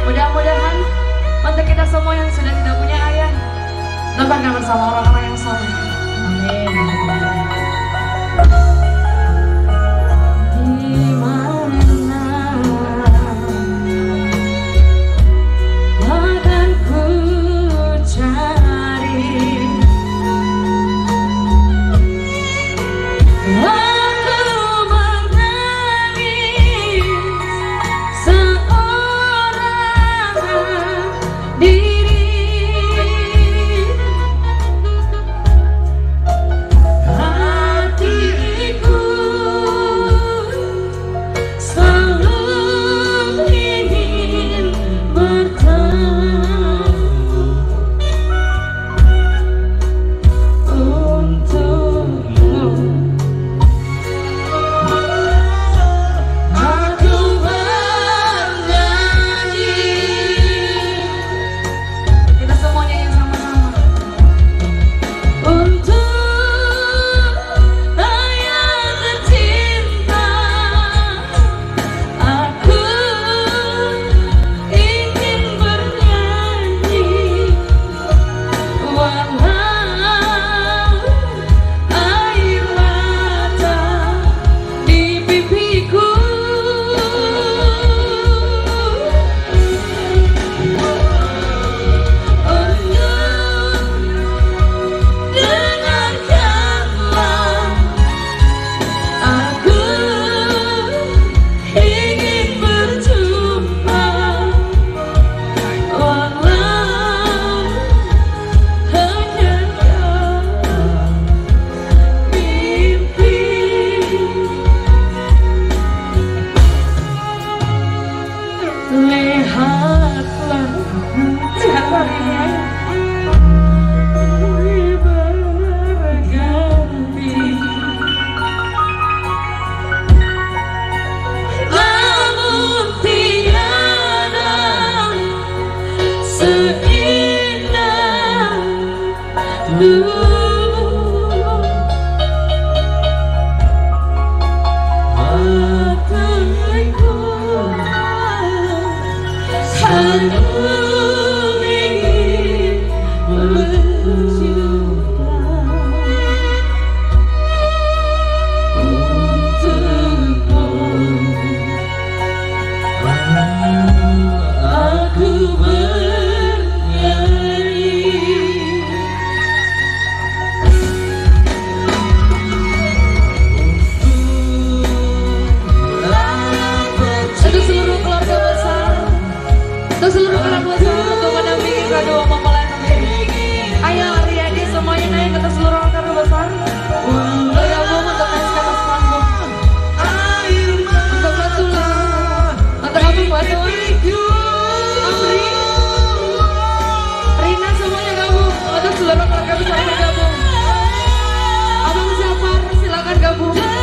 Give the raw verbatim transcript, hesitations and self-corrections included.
Mudah-mudahan untuk kita semua yang sudah tidak punya ayah dapatkan bersama orang-orang yang soleh. Lihatlah caranya berganti, namun tiada seindah dulu. Aku ingin berjuang untukmu, aku bernyanyi untuk seluruh keluarga besar, untuk seluruh keluarga besar, untuk mendampingi kedua mempelai nanti. Ayah Riyadi semuanya naik ke atas seluruh keluarga besar. Bergabung untuk naik ke atas panggung. Untuk Natullah, untuk Abang Batu, Amri, Rina semuanya gabung. Untuk seluruh keluarga besar bergabung. Abang Jafar silakan gabung.